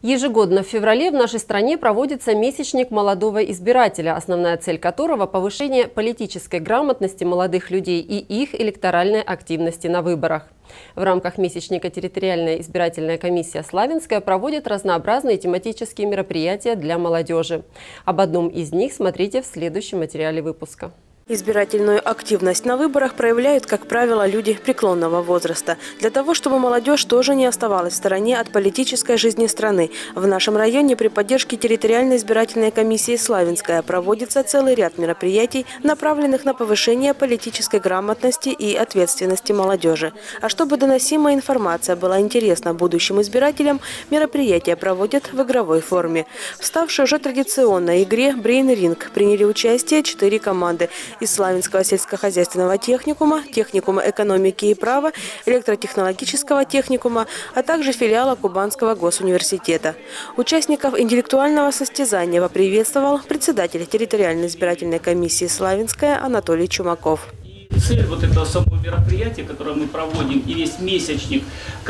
Ежегодно в феврале в нашей стране проводится месячник молодого избирателя, основная цель которого – повышение политической грамотности молодых людей и их электоральной активности на выборах. В рамках месячника территориальная избирательная комиссия Славянская проводит разнообразные тематические мероприятия для молодежи. Об одном из них смотрите в следующем материале выпуска. Избирательную активность на выборах проявляют, как правило, люди преклонного возраста. Для того, чтобы молодежь тоже не оставалась в стороне от политической жизни страны, в нашем районе при поддержке территориальной избирательной комиссии Славянская проводится целый ряд мероприятий, направленных на повышение политической грамотности и ответственности молодежи. А чтобы доносимая информация была интересна будущим избирателям, мероприятия проводят в игровой форме. В ставшей уже традиционной игре «Брейн-ринг» приняли участие 4 команды – из Славянского сельскохозяйственного техникума, техникума экономики и права, электротехнологического техникума, а также филиала Кубанского госуниверситета. Участников интеллектуального состязания поприветствовал председатель территориальной избирательной комиссии Славянская Анатолий Чумаков. Цель вот этого самого мероприятия, которое мы проводим, и весь месячник,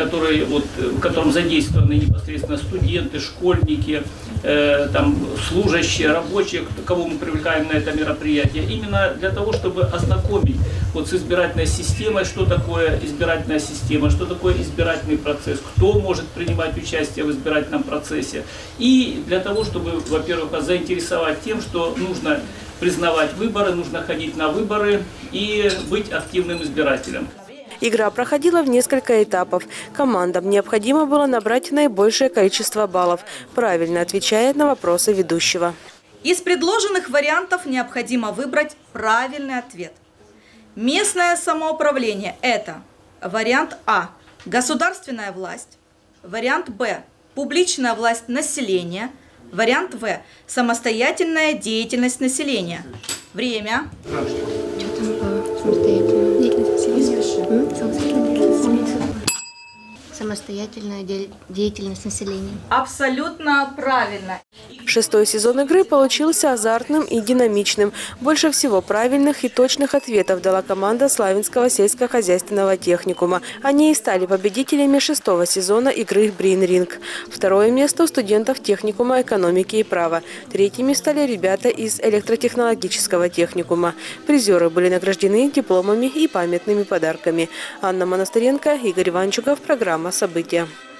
в котором задействованы непосредственно студенты, школьники, там, служащие, рабочие, кого мы привлекаем на это мероприятие, именно для того, чтобы ознакомить с избирательной системой, что такое избирательная система, что такое избирательный процесс, кто может принимать участие в избирательном процессе. И для того, чтобы, во-первых, заинтересовать тем, что нужно признавать выборы, нужно ходить на выборы и быть активным избирателем. Игра проходила в несколько этапов. Командам необходимо было набрать наибольшее количество баллов, правильно отвечая на вопросы ведущего. Из предложенных вариантов необходимо выбрать правильный ответ. Местное самоуправление – это вариант А – государственная власть, вариант Б – публичная власть населения, вариант В – самостоятельная деятельность населения. Время. Самостоятельная деятельность населения. Абсолютно правильно. 6-й сезон игры получился азартным и динамичным. Больше всего правильных и точных ответов дала команда Славянского сельскохозяйственного техникума. Они и стали победителями 6-го сезона игры «Брейн-ринг». 2-е место у студентов техникума экономики и права. 3-ми стали ребята из электротехнологического техникума. Призеры были награждены дипломами и памятными подарками. Анна Монастыренко, Игорь Ванчуков. Программа «События».